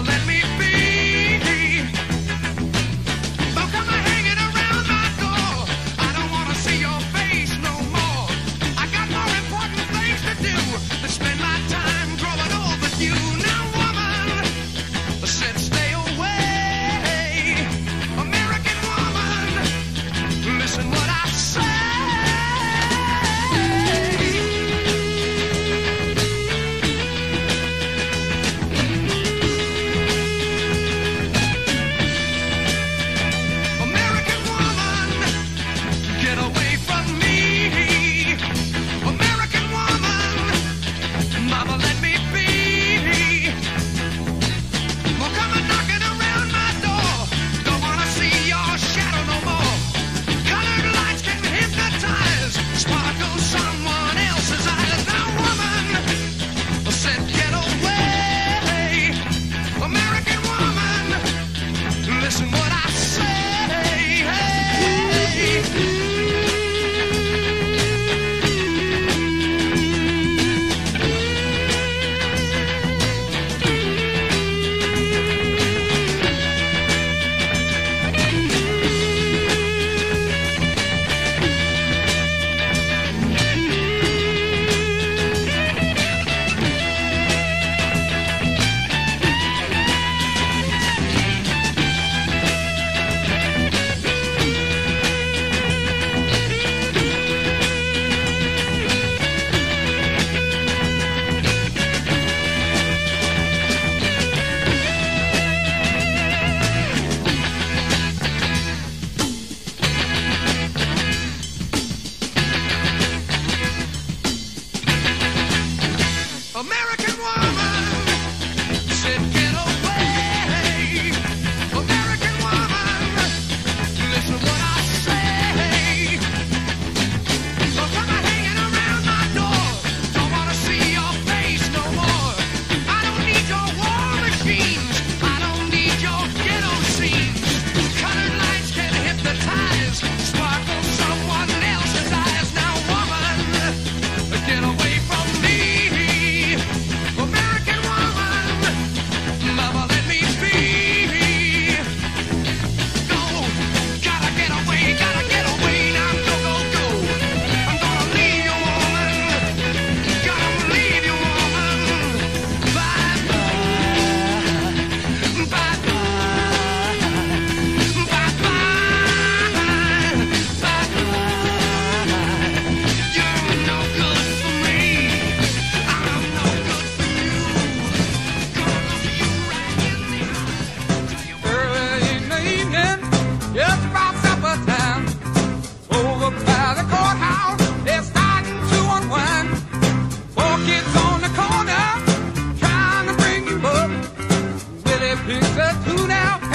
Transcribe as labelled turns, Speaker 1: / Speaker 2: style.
Speaker 1: American woman said, get away. American woman, listen what I say. So come on hanging around my door. Don't want to see your face no more. I don't need your war machines. I don't need your ghetto scenes. Colored lights can hypnotize, sparkle someone else's eyes. Now woman, get away from me. American woman, mama, let me be. Go, gotta get away, now go, go, go. I'm gonna leave you, woman, gonna leave you, woman. Bye, bye, bye, bye, bye, bye, bye. You're no good for me. I'm no good for you. Gonna see you right in the eye.
Speaker 2: Early in the evening, just about supper time, over by the courthouse, they're starting to unwind. 4 kids on the corner, trying to bring you up. Willie picks a tune out.